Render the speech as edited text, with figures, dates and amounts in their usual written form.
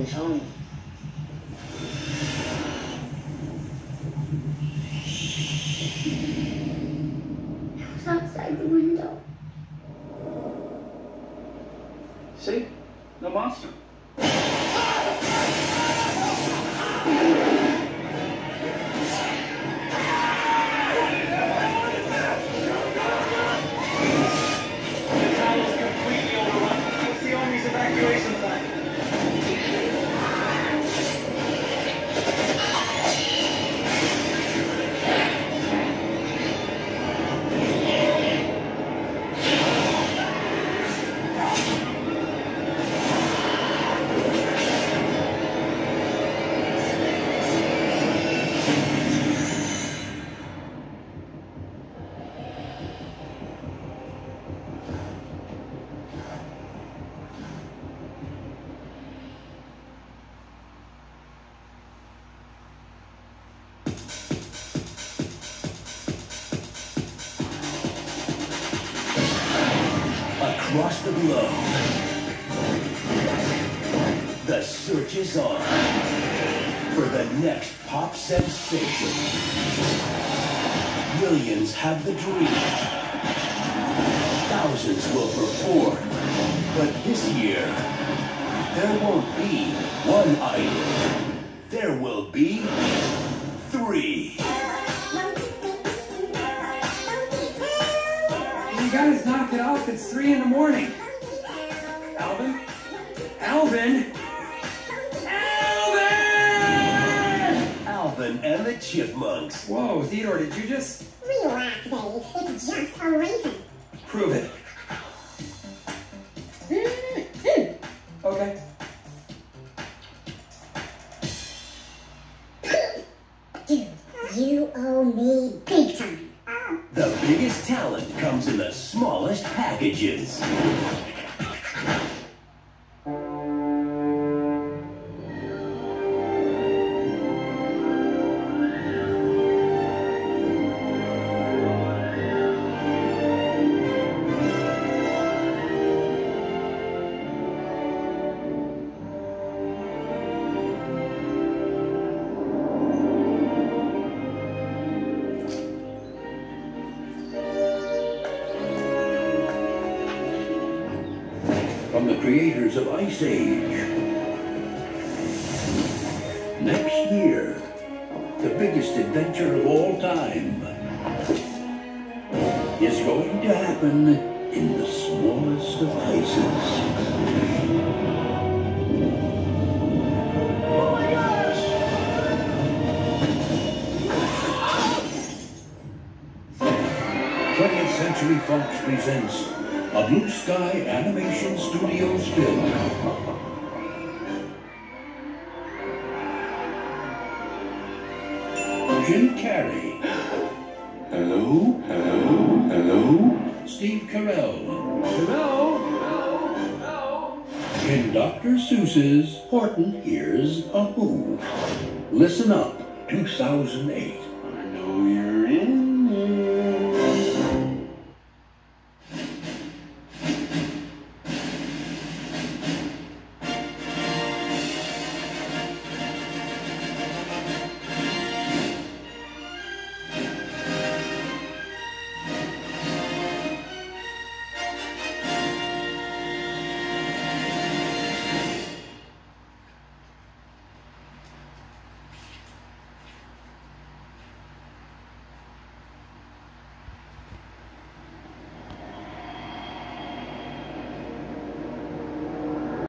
Nobody's home. It was outside the window. See? No monster. Across the globe, the search is on for the next pop sensation. Millions have the dream. Thousands will perform. But this year, there won't be one idol. There will be 3. You guys knock it off. It's 3 in the morning. Alvin? Alvin? Alvin! Alvin and the Chipmunks. Whoa, Theodore, did you just... Relax, Dave. It's just a raisin. Prove it. Okay. Dude, you owe me big time. The biggest talent comes in the smallest packages. From the creators of Ice Age. Next year, the biggest adventure of all time is going to happen in the smallest of places. Oh my gosh! 20th Century Fox presents a Blue Sky Animation Studios film. Jim Carrey. Hello, hello, hello. Steve Carell. Hello? Hello? Hello? In Dr. Seuss's Horton Hears a Who. Listen up, 2008. I know you're in there.